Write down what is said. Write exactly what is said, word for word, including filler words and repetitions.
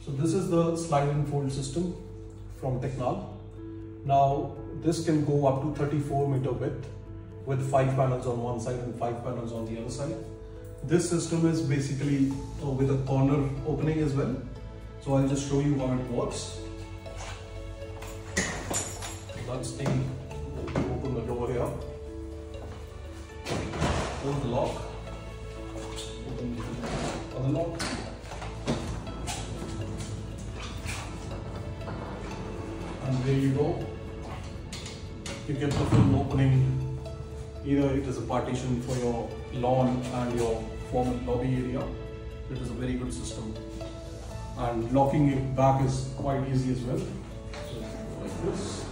So this is the slide and fold system from Technal. Now this can go up to thirty-four meter width with five panels on one side and five panels on the other side. This system is basically uh, with a corner opening as well. So I'll just show you how it works. That's the, open the door here. Open the lock. Open the other lock. And there you go. You get the full opening. Either it is a partition for your lawn and your formal lobby area. It is a very good system. And locking it back is quite easy as well. So like this.